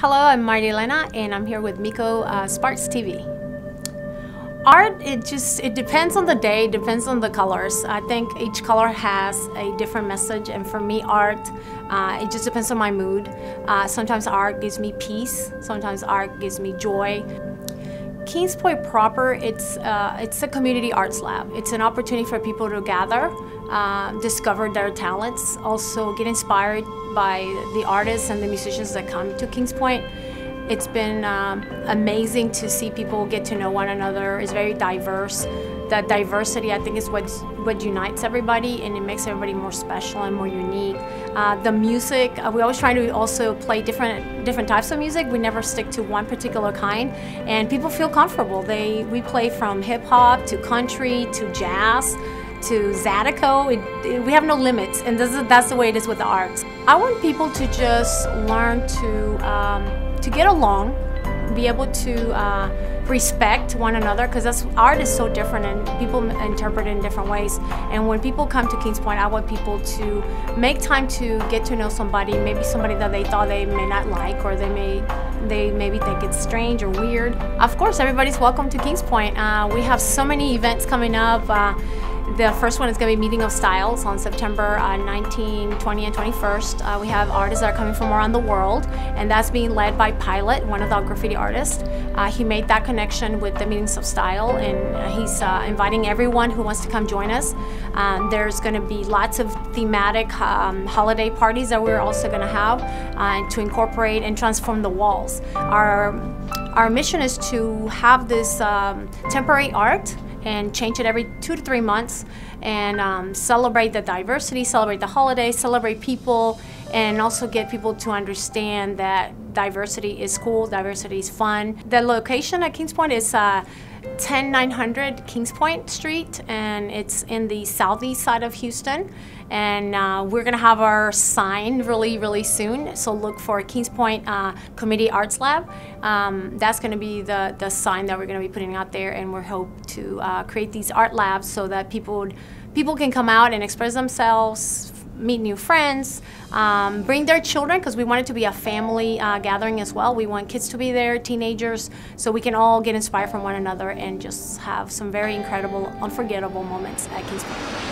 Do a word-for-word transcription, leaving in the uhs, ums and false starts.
Hello, I'm Marilena, and I'm here with Miko uh, Sparks T V. Art, it just it depends on the day, it depends on the colors. I think each color has a different message, and for me, art, uh, it just depends on my mood. Uh, sometimes art gives me peace, sometimes art gives me joy. Kings Point proper, it's, uh, it's a community arts lab. It's an opportunity for people to gather, uh, discover their talents, also get inspired by the artists and the musicians that come to Kings Point. It's been um, amazing to see people get to know one another. It's very diverse. That diversity, I think, is what's, what unites everybody, and it makes everybody more special and more unique. Uh, the music, uh, we always try to also play different different types of music. We never stick to one particular kind, and people feel comfortable. They we play from hip hop to country to jazz to Zydeco. It, it, we have no limits, and this is, that's the way it is with the arts. I want people to just learn to um, to get along, be able to uh, respect one another, because that's art is so different and people interpret it in different ways. And when people come to Kings Point, I want people to make time to get to know somebody, maybe somebody that they thought they may not like, or they may they maybe think it's strange or weird. Of course, everybody's welcome to Kings Point. Uh, we have so many events coming up. Uh, The first one is going to be Meeting of Styles on September uh, nineteenth, twentieth, and twenty-first. Uh, we have artists that are coming from around the world, and that's being led by Pilot, one of the graffiti artists. Uh, he made that connection with the Meetings of Style, and uh, he's uh, inviting everyone who wants to come join us. Um, there's going to be lots of thematic um, holiday parties that we're also going to have uh, to incorporate and transform the walls. Our, our mission is to have this um, temporary art and change it every two to three months, and um, celebrate the diversity, celebrate the holidays, celebrate people, and also get people to understand that diversity is cool, diversity is fun. The location at Kings Point is uh, ten nine hundred Kings Point Street, and it's in the southeast side of Houston. And uh, we're gonna have our sign really, really soon. So look for Kings Point uh, Community Arts Lab. Um, that's gonna be the, the sign that we're gonna be putting out there, and we hope to uh, create these art labs so that people, would, people can come out and express themselves, meet new friends, um, bring their children, because we want it to be a family uh, gathering as well. We want kids to be there, teenagers, so we can all get inspired from one another and just have some very incredible, unforgettable moments at Kings Point.